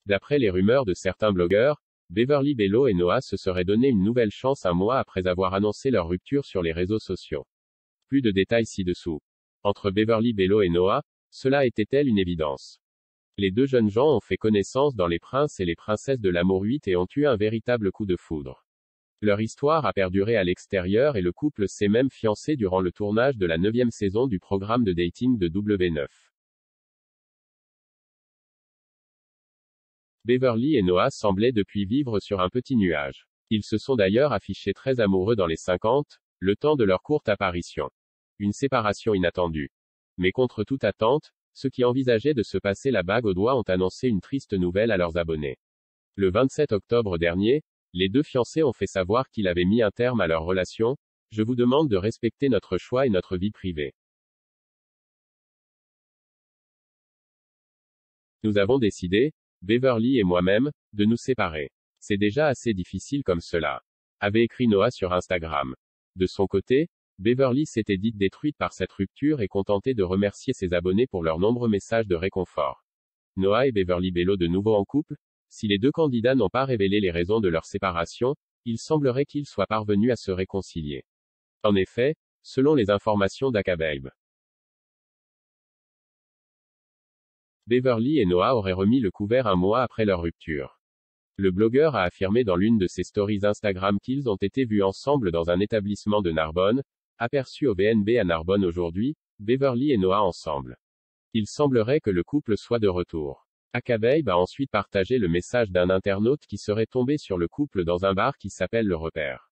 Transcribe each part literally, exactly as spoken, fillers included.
D'après les rumeurs de certains blogueurs, Beverly Bello et Noah se seraient donné une nouvelle chance un mois après avoir annoncé leur rupture sur les réseaux sociaux. Plus de détails ci-dessous. Entre Beverly Bello et Noah, cela était-elle une évidence? Les deux jeunes gens ont fait connaissance dans Les Princes et les Princesses de l'amour huit et ont eu un véritable coup de foudre. Leur histoire a perduré à l'extérieur et le couple s'est même fiancé durant le tournage de la neuvième saison du programme de dating de W neuf. Beverly et Noah semblaient depuis vivre sur un petit nuage. Ils se sont d'ailleurs affichés très amoureux dans les cinquante, le temps de leur courte apparition. Une séparation inattendue. Mais contre toute attente, ceux qui envisageaient de se passer la bague au doigt ont annoncé une triste nouvelle à leurs abonnés. Le vingt-sept octobre dernier, les deux fiancés ont fait savoir qu'ils avaient mis un terme à leur relation. Je vous demande de respecter notre choix et notre vie privée. Nous avons décidé, Beverly et moi-même, de nous séparer. C'est déjà assez difficile comme cela, avait écrit Noah sur Instagram. De son côté, Beverly s'était dite détruite par cette rupture et contentait de remercier ses abonnés pour leurs nombreux messages de réconfort. Noah et Beverly Bello de nouveau en couple? Si les deux candidats n'ont pas révélé les raisons de leur séparation, il semblerait qu'ils soient parvenus à se réconcilier. En effet, selon les informations d'Akababe, Beverly et Noah auraient remis le couvert un mois après leur rupture. Le blogueur a affirmé dans l'une de ses stories Instagram qu'ils ont été vus ensemble dans un établissement de Narbonne, aperçus au V N B à Narbonne aujourd'hui, Beverly et Noah ensemble. Il semblerait que le couple soit de retour. Akababe a ensuite partagé le message d'un internaute qui serait tombé sur le couple dans un bar qui s'appelle Le Repère.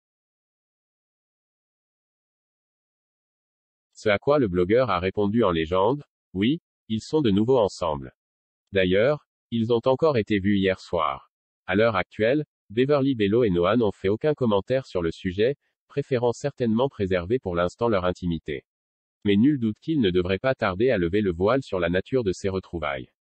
Ce à quoi le blogueur a répondu en légende: oui, ils sont de nouveau ensemble. D'ailleurs, ils ont encore été vus hier soir. À l'heure actuelle, Beverly Bello et Noah n'ont fait aucun commentaire sur le sujet, préférant certainement préserver pour l'instant leur intimité. Mais nul doute qu'ils ne devraient pas tarder à lever le voile sur la nature de ces retrouvailles.